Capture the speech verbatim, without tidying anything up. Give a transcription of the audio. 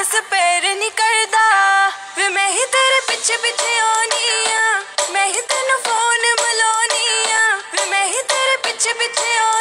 spare ਨਹੀਂ ਕਰਦਾ ਵੇ ਮੈਂ ਹੀ ਤੇਰੇ ਪਿੱਛੇ ਪਿੱਛੇ ਆਉਣੀ ਆ ਮੈਂ ਹੀ ਤੈਨੂੰ ਫੋਨ ਮਿਲਾਉਣੀ ਆ ਵੇ ਮੈਂ ਹੀ ਤੇਰੇ ਪਿੱਛੇ ਪਿੱਛੇ